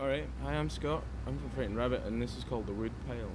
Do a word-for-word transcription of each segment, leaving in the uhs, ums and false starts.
Alright, hi, I'm Scott. I'm from Frightened Rabbit, and this is called the Woodpile.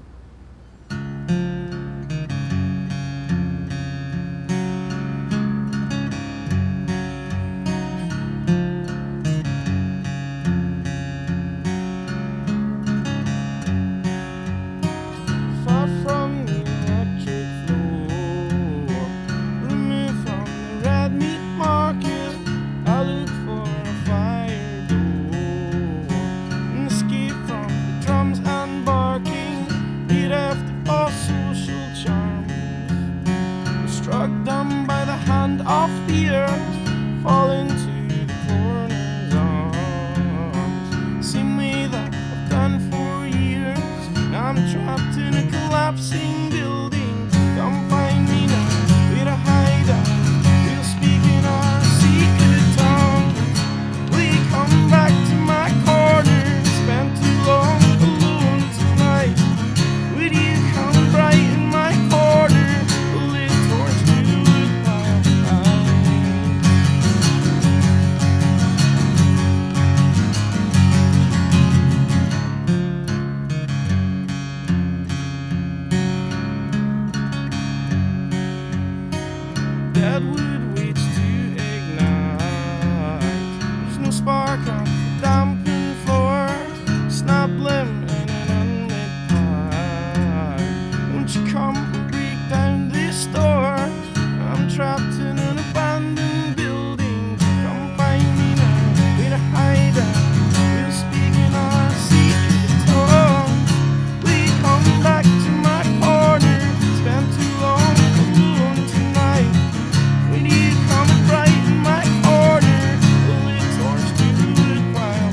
Far from the electric floor, removed from the red meat market, I look for a fire door, and escape from the drums and barking, bereft of all social charms. Struck down by the hand of fear, fall into the coroner's arms. Same way that I've done for years. Now I'm trapped in a collapsing building. Come find me now, where to hide out. We'll speak in our secret tongues. Will you come back to my corner? Spent too long alone tonight. Will you come brighten my corner? A lit torch to the woodpile. That wood waits to ignite. There's no spark on the dampened floor. Snap limb and an unlit pie. Won't you come and break down this door? I'm trapped in an abandoned building. Come find me now, where to hide out. We'll speak in our secret tongue. Will you come back to my corner? Spent too long alone tonight. When you come brighten my corner, a lit torch to the woodpile.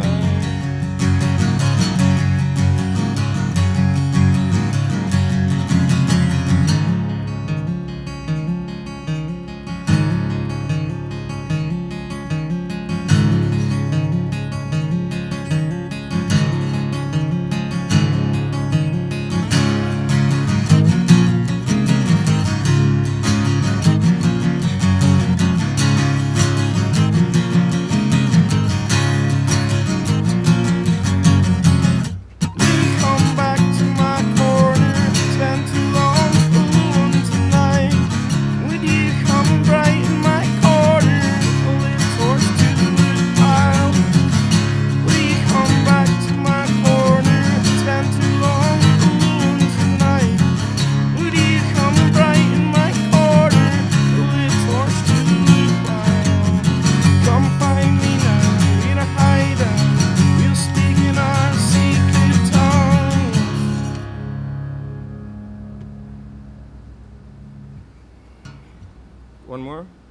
Will you come back to my corner? Spent too long alone tonight. Would you come brighten my corner? A lit torch to the woodpile. Will you come back to my corner? Spent too long alone tonight. Would you come brighten my corner? A lit torch to the woodpile. Come find me now, where to hide out. We'll speak in our secret tongues. One more.